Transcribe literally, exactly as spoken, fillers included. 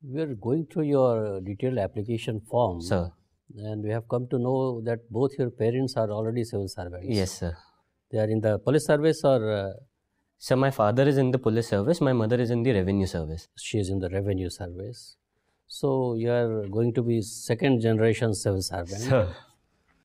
We are going through your detailed application form. Sir. And we have come to know that both your parents are already civil servants. Yes, sir. They are in the police service or? Uh, Sir, my father is in the police service. My mother is in the revenue service. She is in the revenue service. So you are going to be second generation civil servant. Sir.